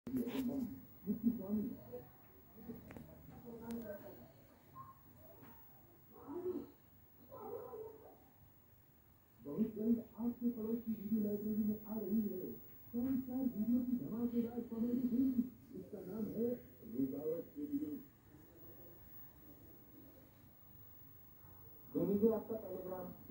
बहुत जल्द आपके पड़ोस की वीडियो लाइब्रेरी में आ रही है शानदार वीडियो की धमाकेदार कॉमेडी फिल्म। इसका नाम है रुकावट के लिए। दे दीजिए आपका टेलीग्राम।